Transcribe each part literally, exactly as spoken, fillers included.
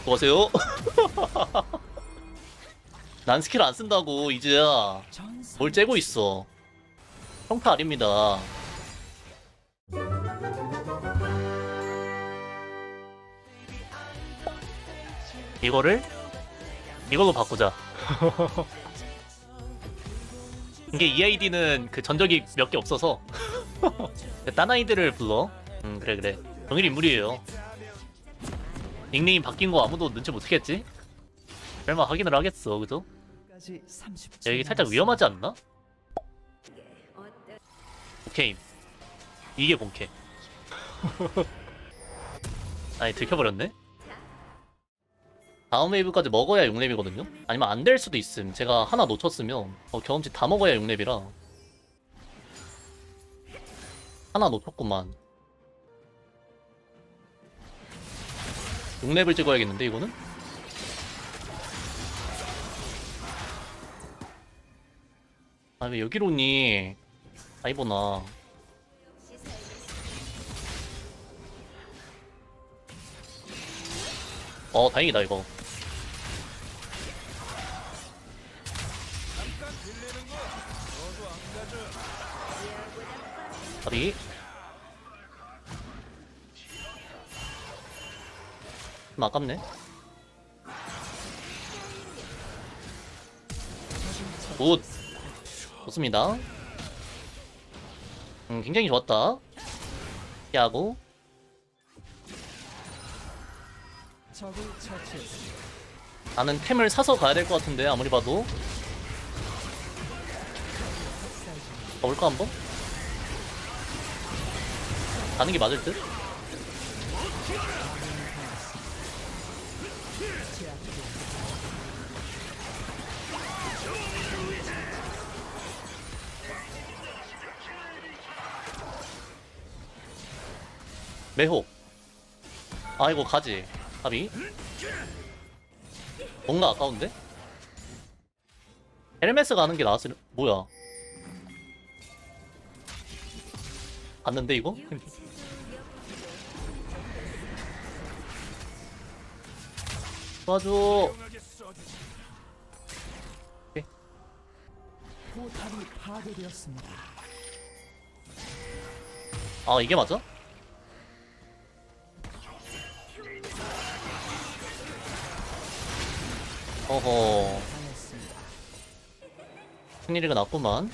뭐하세요? 난 스킬 안 쓴다고 이제야. 뭘 째고 있어. 평타 아닙니다. 이거를 이걸로 바꾸자. 이게 이 아이디는 그 전적이 몇 개 없어서 딴 아이디를 불러. 음 그래 그래 동일 인물이에요. 닉네임 바뀐 거 아무도 눈치 못 채겠지? 설마 확인을 하겠어, 그죠? 야, 여기 살짝 위험하지 않나? 오케이. 이게 본캐. 아니, 들켜버렸네? 다음 웨이브까지 먹어야 육 렙이거든요? 아니면 안 될 수도 있음. 제가 하나 놓쳤으면 어, 경험치 다 먹어야 육 렙이라 하나 놓쳤구만. 육 렙을 찍어야겠는데 이거는? 아 왜 여기로 오니? 아이보나. 어 다행이다 이거. 다리 좀 아깝네. 굿 좋습니다. 음 굉장히 좋았다. 피하고 나는 템을 사서 가야 될 것 같은데 아무리 봐도. 가볼까 한번? 가는 게 맞을 듯? 매호. 아 이거 가지. 합이 뭔가 아까운데? 헤르메스 가는 게 나았으면 뭐야? 갔는데 이거? 도와줘. 오케이. 아 이게 맞아? 어허 승리리가 났구만.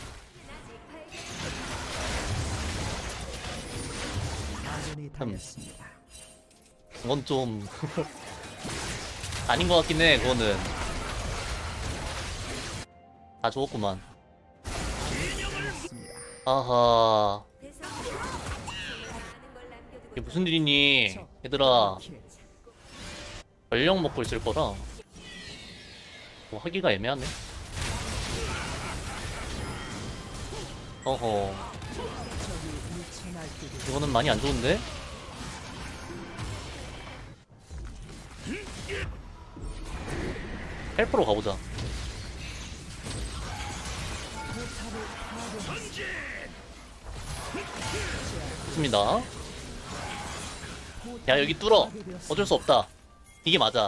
음. 이건 좀 아닌 것 같긴 해. 그거는 다 죽었구만. 아하 이게 무슨 일이니 얘들아. 전력 먹고 있을 거라 뭐 하기가 애매하네. 어허 이거는 많이 안 좋은데? 헬프로 가보자. 좋습니다. 야 여기 뚫어. 어쩔 수 없다. 이게 맞아.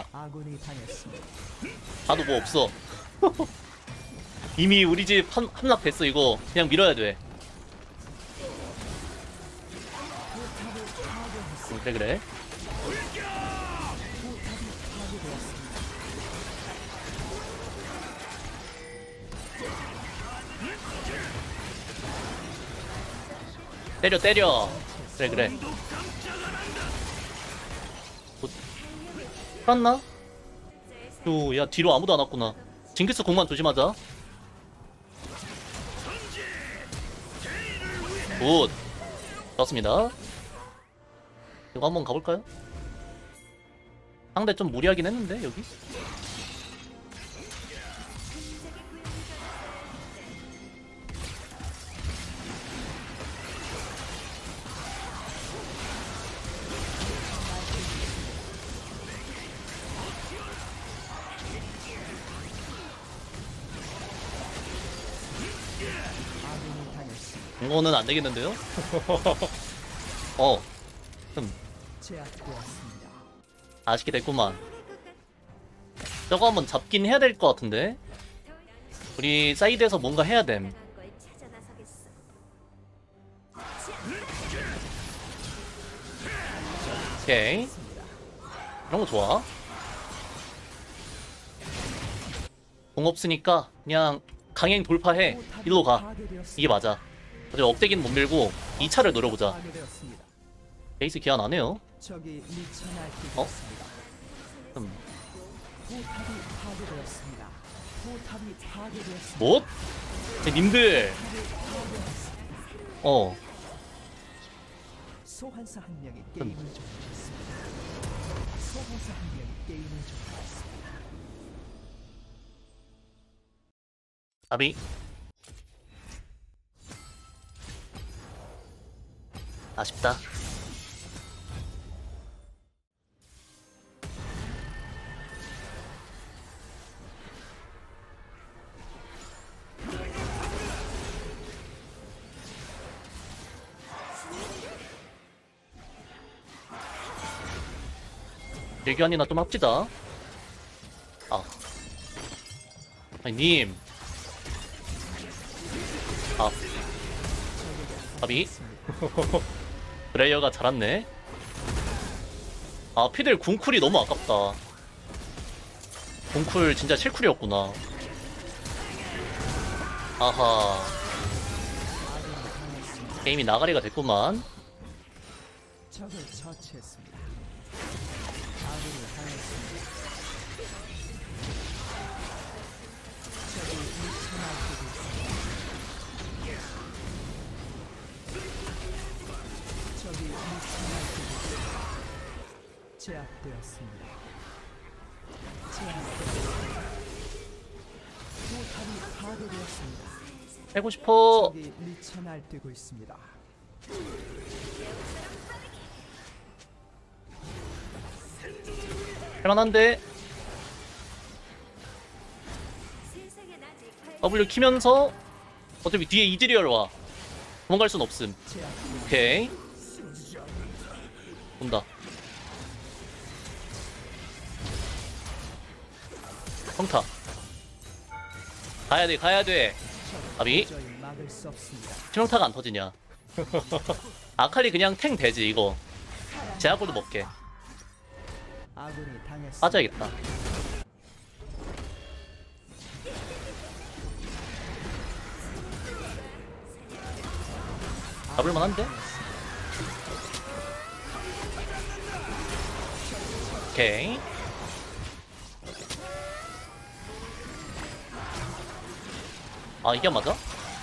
봐도 뭐 없어. 이미 우리 집 함, 함락됐어. 이거 그냥 밀어야 돼. 음, 그래 그래. 때려 때려. 그래 그래. 뭐, 살았나? 요, 야 뒤로 아무도 안 왔구나. 징크스 공만 조심하자. 굿 좋습니다. 이거 한번 가볼까요? 상대 좀 무리하긴 했는데 여기? 이거는 안 되겠는데요? 어, 흠. 아쉽게 됐구만. 저거 한번 잡긴 해야 될 것 같은데. 우리 사이드에서 뭔가 해야 됨. 오케이. 이런 거 좋아. 공 없으니까 그냥 강행 돌파해. 일로 가. 이게 맞아. 어제 억대기는 못 밀고 이 차를 노려보자. 베이스 기한 안 해요. 어? 음. 뭐? 님들. 어. 소환사 한 명이 게임을 종료했습니다. 소환사 한 명이 게임을 종료했습니다. 아비. 아쉽다. 일교환이나 좀 합시다. 아. 아니, 님. 아. 아비. 브레이어가 잘 왔네. 아, 피들 궁쿨이 너무 아깝다. 궁쿨 진짜 칠 쿨이었구나. 아하. 게임이 나가리가 됐구만. 적을 처치했습니다. 아군이 당했습니다. 적이 미쳐 날뛰고 있습니다. 적이 미쳐 날뛰고 있습니다. 제압되었습니다. 제압되었습니다. 포탑이 파괴되었습니다. 빼고 싶어. 적이 미쳐 날뛰고 있습니다. 할만한데. W 키면서 어차피 뒤에 이즈리얼 와. 도망갈 순 없음. 오케이. 온다. 평타. 가야돼 가야돼. 아비. 치명타가 안 터지냐. 아칼리 그냥 탱 되지 이거. 제약골도 먹게. 빠져야겠다. 잡을만한데? 오케이. 아 이게 안 맞아?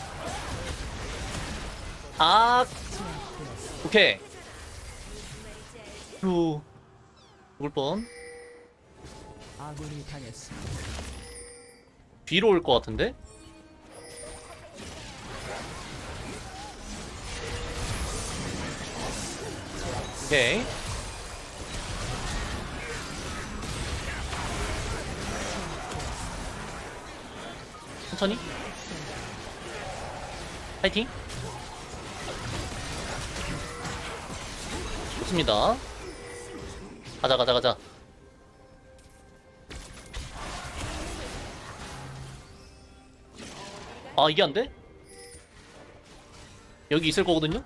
아 오케이. 후 죽을 뻔. 아군이 당했습니다. 뒤로 올 것 같은데? 오케이. 천천히. 파이팅. 좋습니다. 가자 가자 가자. 아 이게 안 돼? 여기 있을 거거든요?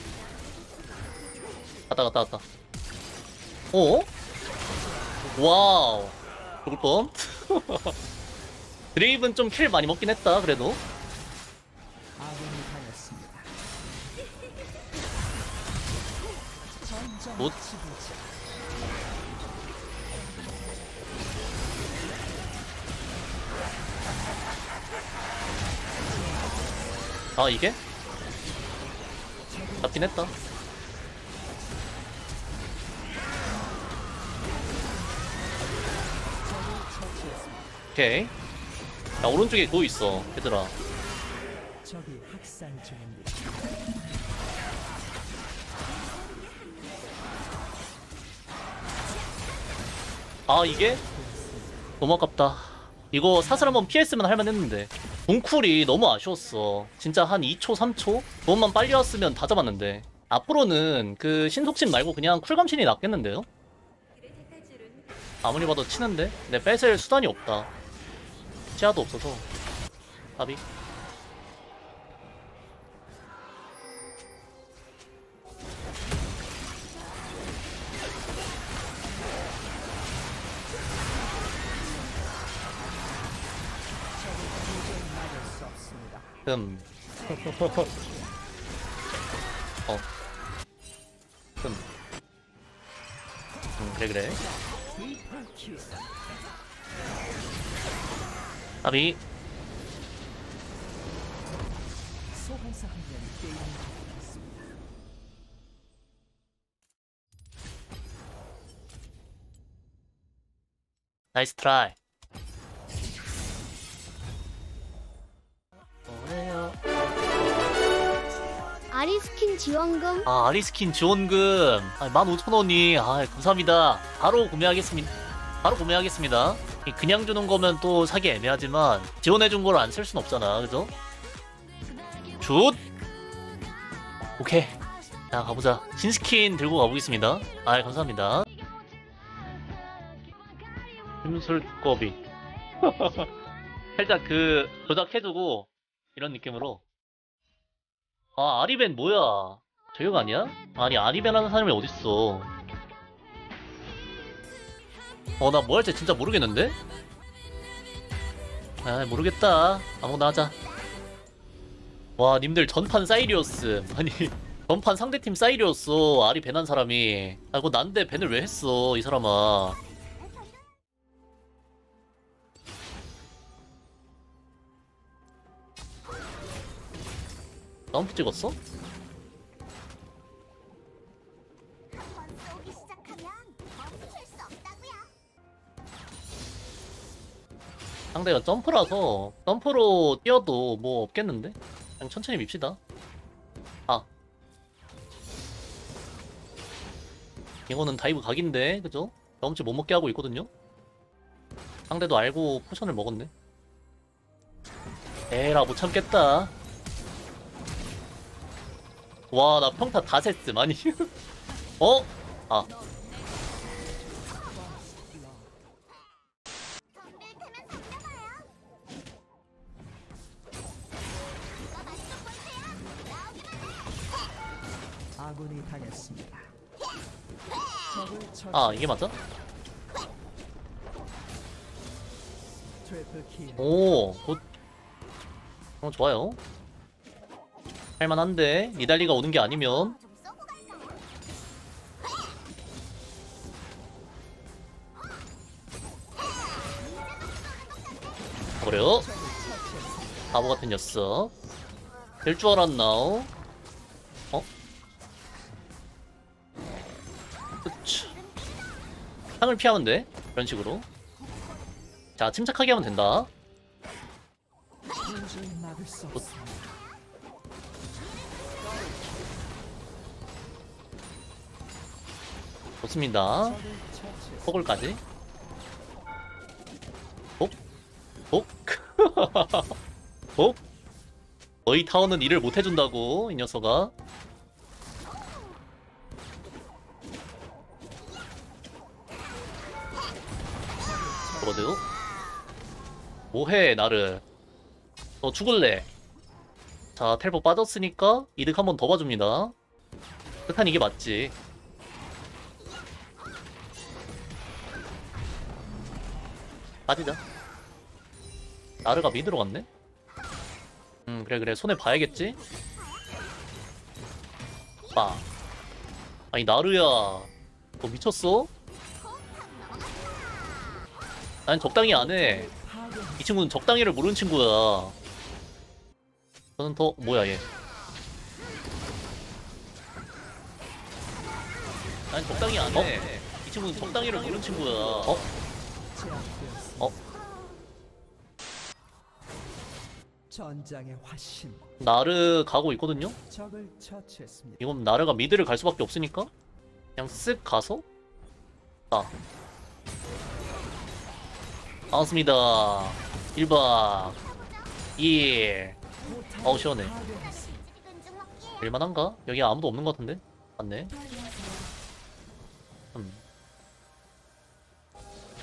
갔다 갔다 갔다. 어? 와우. 죽을 뻔. 드레이븐 좀 킬 많이 먹긴 했다 그래도. 아군이 당했습니다. 굿. 아 이게? 잡긴 했다. 오케이. 야 오른쪽에 그거 있어 얘들아. 적이 학살 중입니다. 아 이게? 너무 아깝다. 이거 사슬 한번 피했으면 할만했는데 궁쿨이 너무 아쉬웠어. 진짜 한 이 초 삼 초? 그것만 빨리 왔으면 다 잡았는데. 앞으로는 그 신속신 말고 그냥 쿨감신이 낫겠는데요? 아무리 봐도 치는데? 내 뺏을 수단이 없다. 시야도 없어서. 답이. 음. 어. 음. 음, 그래, 그래. 답이. 소환사 한 명이 게임을 종료했습니다. 나이스 트라이. 아리스킨 지원금 아, 아리스킨 지원금 아, 만 오천 원이 아, 감사합니다. 바로 구매하겠습니다. 바로 구매하겠습니다. 이 그냥 주는 거면 또 사기 애매하지만 지원해준 걸 안 쓸 순 없잖아, 그죠? 굿! 오케이. 자, 가보자. 신스킨 들고 가보겠습니다. 아, 감사합니다. 힘술 두꺼비. 살짝 그 조작해두고 이런 느낌으로. 아, 아리벤 뭐야? 저격 아니야? 아니, 아리벤 하는 사람이 어딨어. 어, 나 뭐 할지 진짜 모르겠는데? 아, 모르겠다. 아무거나 하자. 와, 님들 전판 사이리오스. 아니, 전판 상대팀 사이리오스. 아리 벤 한 사람이. 아, 이거 난데 벤을 왜 했어, 이 사람아. 다운프 찍었어? 쏘기 시작하면 멈출 수 없다고요. 상대가 점프라서 점프로 뛰어도 뭐 없겠는데? 그냥 천천히 밉시다. 아, 이거는 다이브 각인데, 그죠? 경험치 못 먹게 하고 있거든요? 상대도 알고 포션을 먹었네. 에라, 못 참겠다. 와, 나 평타 다 셌음. 아니. 어? 아. 아군이 당했습니다. 적을 처치. 아, 이게 맞아? 트리플 킬. 오, 굿. 어, 좋아요. 할만한데 니달리가 오는 게 아니면. 좀 쏘고 갈까요? 버려. 바보 같은 녀석. 될 줄 알았나? 어? 그치. 상을 피하면 돼. 이런 식으로. 자, 침착하게 하면 된다. 도저히 막을 수 없습니다. 좋습니다. 적을 처치했습니다. 포글까지. 복? 복? 복? 너희 타워는 일을 못 해준다고, 이 녀석아. 그러대요? 뭐해, 나를. 너 죽을래. 자, 텔포 빠졌으니까 이득 한 번 더 봐줍니다. 끝한 이게 맞지. 빠지자. 나르가 미드로 갔네? 음, 그래, 그래. 손에 봐야겠지? 빠. 아니, 나르야. 너 미쳤어? 난 적당히 안 해. 이 친구는 적당히를 모르는 친구야. 저는 더, 뭐야, 얘. 난 적당히 안 해. 이 친구는 적당히를 모르는 친구야. 어? 제압되었습니다. 어? 전장의 화신. 나르 가고 있거든요? 적을 처치했습니다. 이건 나르가 미드를 갈 수밖에 없으니까 그냥 쓱 가서 아 반갑습니다. 일 박 이 일. 어우, 시원해. 근중 먹기예요. 될만한가? 여기 아무도 없는 것 같은데? 맞네. 음.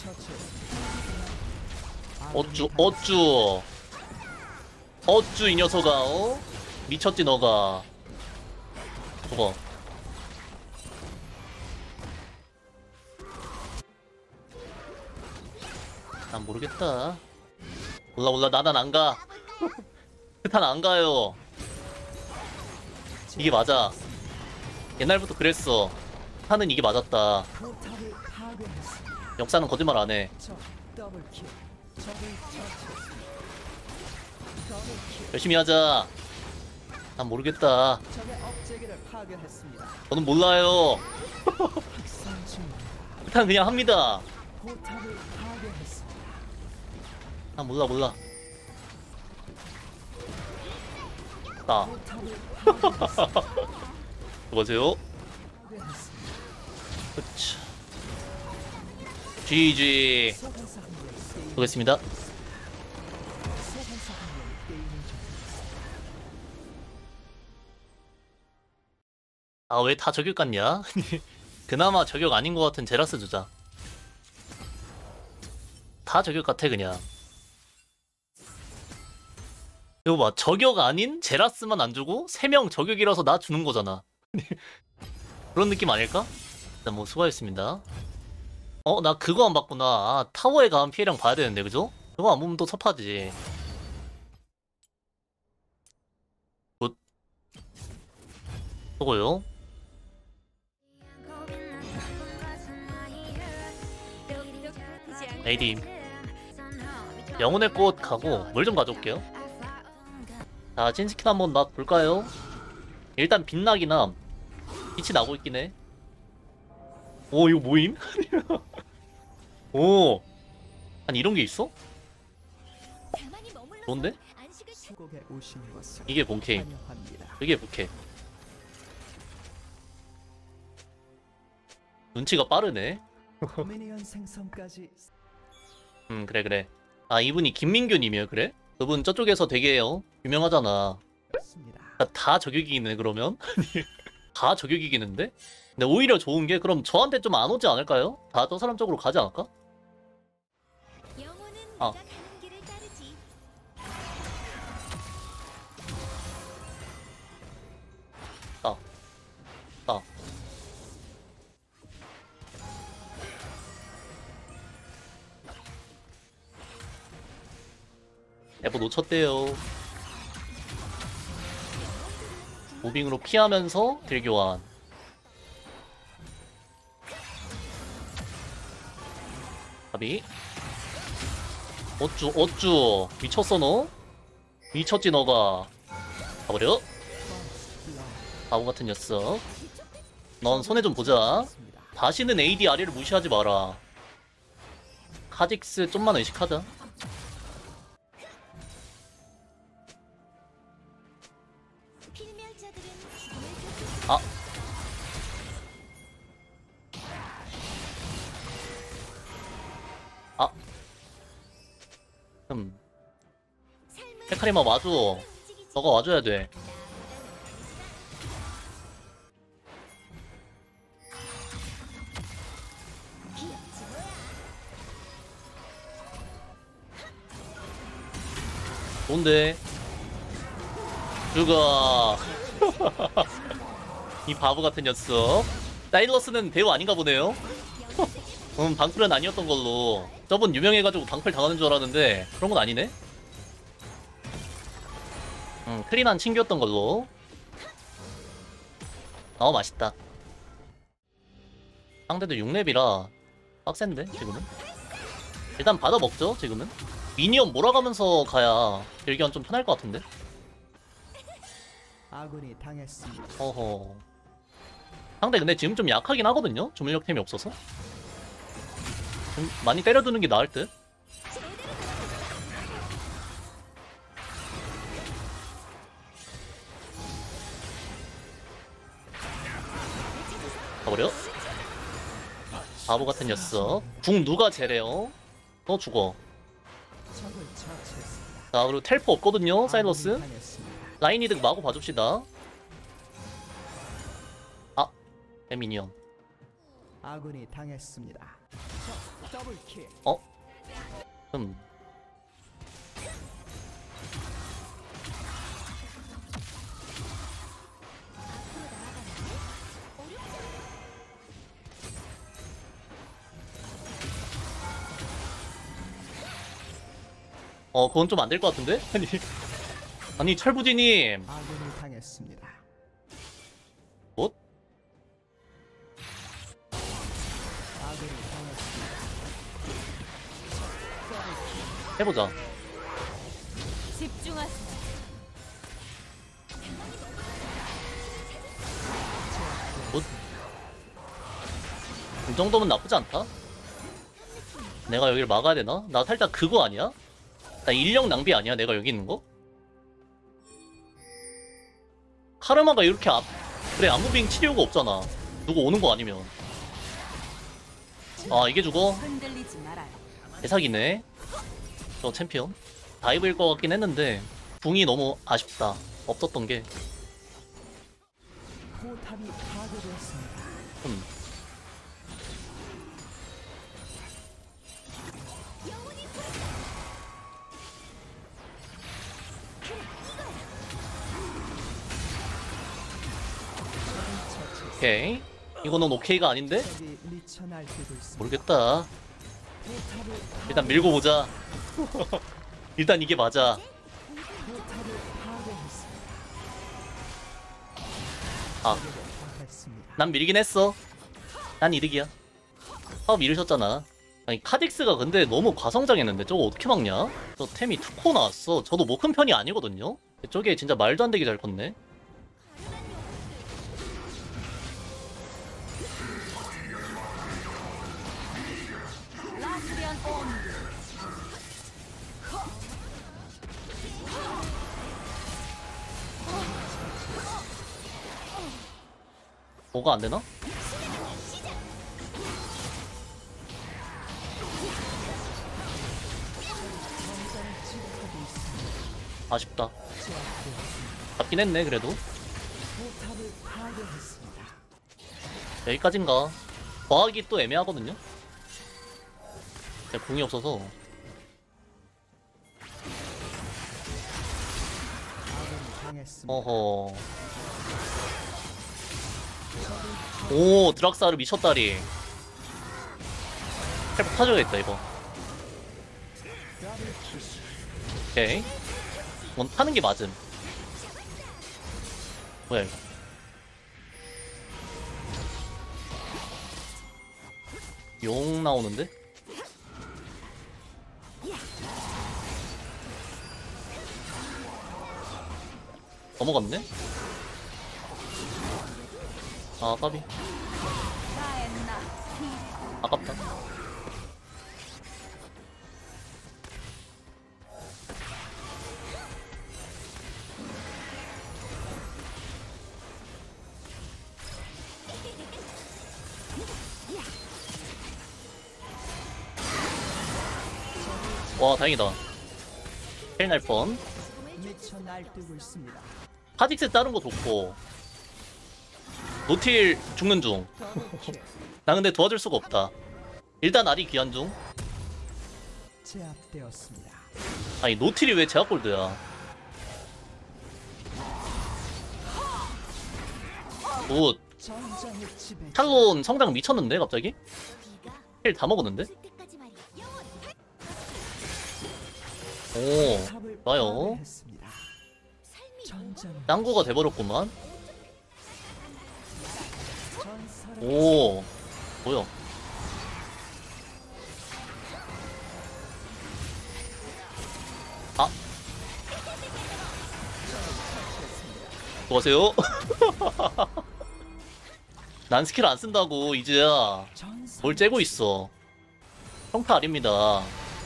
어쭈 어쭈 어쭈 이 녀석아. 어? 미쳤지 너가. 저거 난 모르겠다. 몰라 몰라 나난 안가. 스탄 안가요. 이게 맞아. 옛날부터 그랬어. 스탄은 이게 맞았다. 포탑을 파괴했습니다. 역사는 거짓말 안해. 적 더블킬. 적을 처치했습니다. 더블킬. 열심히 하자. 난 모르겠다. 적의 업체계를 파괴했습니다. 저는 몰라요. 학살 중입니다. 스탄 그냥 합니다. 포탑을 파괴했습니다. 난 몰라 몰라. 나 포탑을 파괴했습니다. 보세요. 파괴했습니다. 그치. 지지. 소환사 한 명이 게임을 보겠습니다. 소환사 한 명이 게임을 종료했습니다. 아 왜 다 저격 같냐? 그나마 저격 아닌 것 같은 제라스 주자. 다 저격 같아 그냥. 이거 봐, 저격 아닌 제라스만 안 주고 세 명 저격이라서 나 주는 거잖아. 그런 느낌 아닐까? 일단 뭐 수고하셨습니다. 어, 나 그거 안 봤구나. 아, 타워에 가면 피해량 봐야 되는데, 그죠? 그거 안 보면 또 섭하지. 굿. 저거요? 에이디 영혼의 꽃 가고 물 좀 가져올게요. 자, 찐스킨 한번 막 볼까요? 일단 빛나기나 빛이 나고 있긴 해. 오, 이거 뭐임? 오, 아니 이런 게 있어? 좋은데? 수국에 오신 것을 이게 본캐임. 환영합니다. 이게 부캐. 눈치가 빠르네. 미니언 생성까지 음, 그래 그래. 아, 이분이 김민규님이에요, 그래? 그분 저쪽에서 되게 어, 유명하잖아. 습니다. 다, 다 저격이기네 그러면? 다 저격이기는데? 근데 오히려 좋은 게 그럼 저한테 좀 안 오지 않을까요? 다 저 사람 쪽으로 가지 않을까? 영혼은 아. 내가 가는 길을 따르지. 아, 아. 에버 놓쳤대요. 무빙으로 피하면서 딜 교환. 가비. 어쭈 어쭈 미쳤어 너? 미쳤지 너가. 가버려. 바보 같은 녀석. 넌 손해 좀 보자. 다시는 에이디 아리를 무시하지 마라. 카직스 좀만 의식하자. 필멸자들은 죽음을 쫓을 아. 아. 음. 삶은 헤카리마 와줘. 움직이지. 너가 와줘야 돼. 귀엽지 뭐야. 뭔데? 죽어. 이 바보 같은 녀석. 사일러스는 배우 아닌가 보네요. 음, 방풀은 아니었던 걸로. 저분 유명해가지고 방풀 당하는 줄 알았는데 그런 건 아니네. 음, 클린한 친구였던 걸로. 어, 맛있다. 상대도 육 렙이라 빡센데 지금은. 일단 받아 먹죠 지금은. 미니언 몰아가면서 가야 딜기한 좀 편할 것 같은데. 아군이 당했습니다. 어허. 상대 근데 지금 좀 약하긴 하거든요? 주물력템이 없어서. 좀 많이 때려두는 게 나을 듯? 가버려? 바보 같은 녀석. 궁 누가 제래요? 너 죽어. 적을 처치했습니다. 자, 그리고 텔포 없거든요, 아군이 사일러스. 당했습니다. 라인 이득 마구 봐줍시다. 아, 에미니언. 아군이 당했습니다. 적 더블킬. 어? 음. 어, 그건 좀 안 될 것 같은데? 아니, 아니 철부지님, 아군이 당했습니다. 뭐? 아군이 당했습니다. 해보자. 집중하세요. 뭐? 이 정도면 나쁘지 않다. 내가 여기를 막아야 되나? 나 살짝 그거 아니야? 나 인력 낭비 아니야? 내가 여기 있는 거? 카르마가 이렇게 앞 그래 안무빙 치료가 없잖아. 누구 오는 거 아니면. 아 이게 죽어? 흔들리지 말아요. 대사기네. 저 챔피언 다이브일 것 같긴 했는데 궁이 너무 아쉽다. 없었던 게. 포탑이 파괴되었습니다. 음. 오케이. 이거는 오케이가 아닌데? 적이 미쳐 날뛰고 있습니다. 모르겠다. 포탑을 일단 밀고 보자. 일단 이게 맞아. 포탑을 파괴했습니다. 아, 적에게 당했습니다. 난 밀긴 했어. 난 이득이야. 아, 밀으셨잖아. 아니, 카딕스가 근데 너무 과성장했는데 저거 어떻게 막냐? 저 템이 투코 나왔어. 저도 뭐 큰 편이 아니거든요? 저게 진짜 말도 안 되게 잘 컸네. 라스리안 온드. 뭐가 안 되나? 아쉽다. 잡긴 했네, 그래도. 포탑을 파괴했습니다. 여기까진가. 과학이 또 애매하거든요? 제가 궁이 없어서. 아군이 당했습니다. 어허. 오, 드락사르 미쳤다리. 헬프 타줘야겠다, 이거. 더블킬. 오케이. 이건 타는 게 맞음. 뭐야, 이거. 용 나오는데? 넘어갔네? 아, 까비. 나엔나. 아깝다. 와, 다행이다. 헬 날 뻔. 미쳐 날뛰고 있습니다. 카직스 다른 거 좋고. 노틸 죽는 중. 더블킬. 나 근데 도와줄 수가 없다. 일단 아리 귀한 중. 제압되었습니다. 아니, 노틸이 왜 제압 골드야? 굿. 전장의 지배. 탈론 성장 미쳤는데, 갑자기? 비가 힐 다 먹었는데? 쓸 때까지 말이야. 영원. 오, 탑을 좋아요. 파괴했습니다. 삶이 전장. 짱구가 돼버렸구만. 전설의 오, 뭐야. 아. 수고하세요. 난 스킬 안 쓴다고, 이제야. 전설. 뭘 째고 있어. 평타 아닙니다.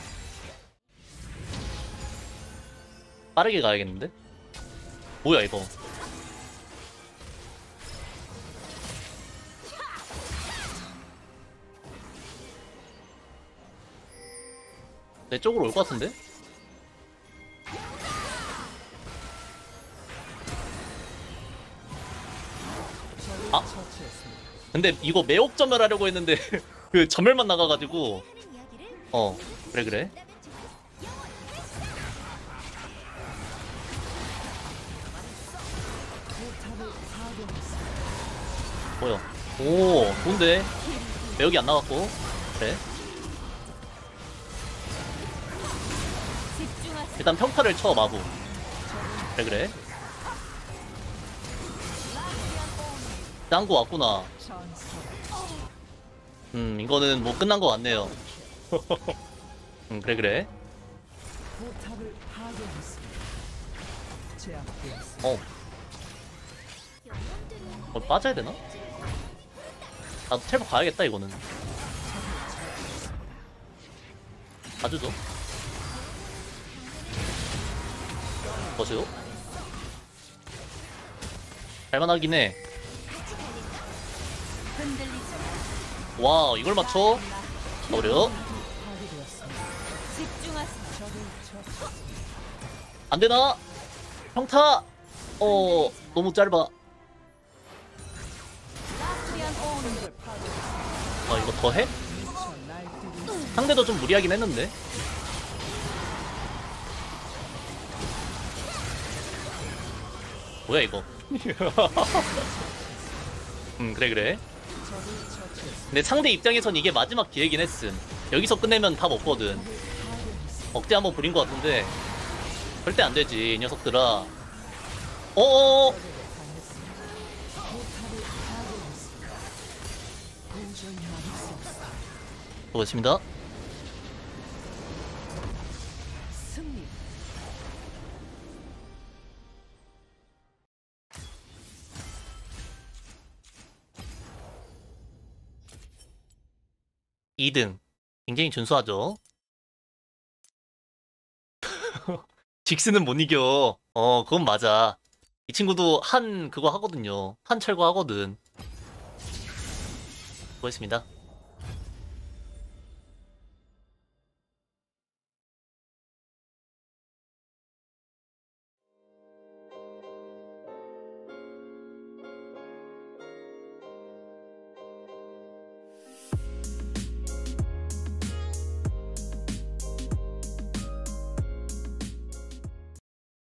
빠르게 가야겠는데? 뭐야, 이거. 내 쪽으로 올 것 같은데? 아. 처치했습니다. 근데 이거 매혹 전멸하려고 했는데 그 전멸만 나가가지고 하는 어 그래 그래. 뭐야? 오 좋은데. 매력이 안 나갔고. 그래. 집중하세요. 일단 평타를 쳐 마부. 그래 그래. 짱구 왔구나. 음 이거는 뭐 끝난 것 같네요. 음 그래 그래. 포탑을 파괴했습니다. 제압되었습니다. 어. 어 빠져야 되나? 나도 텔포 가야겠다 이거는. 가주죠. 뭐죠? 갈만하긴 해. 흔들리지 마. 와 이걸 맞춰? 어려? 파괴되었습니다. 집중하세요. 적을 처치. 안 되나? 평타! 어 너무 짧아. 라스리안 온. 적을 파괴했습니다. 아 이거 더 해? 미쳐 날뛰고 상대도 좀 무리하긴 했는데. 뭐야 이거? 음 그래 그래. 적을 처치했습니다. 근데 상대 입장에선 이게 마지막 기회긴 했음. 여기서 끝내면 답 없거든. 파괴했습니다. 억제 한번 부린 것 같은데 절대 안 되지 이 녀석들아. 어어. 적에게 당했습니다. 포탑을 파괴했습니다. 도저히 막을 수 없습니다. 수고하셨습니다. 승리. 이 등 굉장히 준수하죠. 직스는 못 이겨. 어 그건 맞아. 이 친구도 한 그거 하거든요. 한 철거 하거든. 수고했습니다.